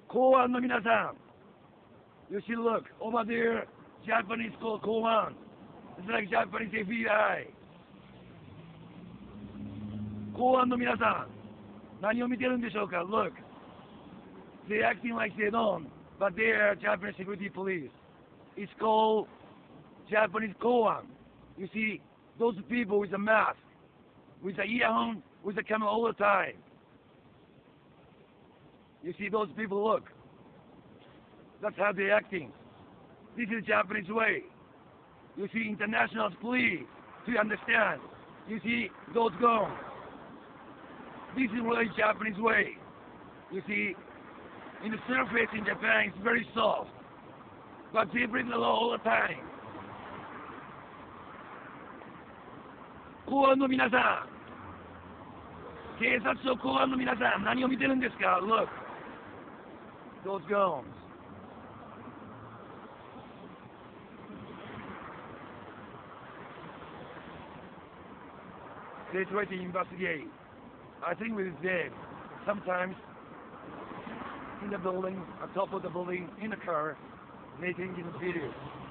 公安の皆さん、you should look over there, Japanese called 公安. It's like Japanese FBI. 公安の皆さん、何を見てるんでしょうか Look, they're acting like they don't, but they are Japanese security police. It's called Japanese 公安. You see, those people with a mask, with the earphone, with the camera all the time. You see those people, look. That's how they're acting. This is Japanese way. You see, international police, to understand. You see, those guns. This is really Japanese way. You see, in the surface in Japan, it's very soft. But they break the law all the time. 公安の皆さん、警察署公安の皆さん、何を見てるんですか Look. Those guns. They try to investigate. I think with them, sometimes in the building, on top of the building, in the car, making this video.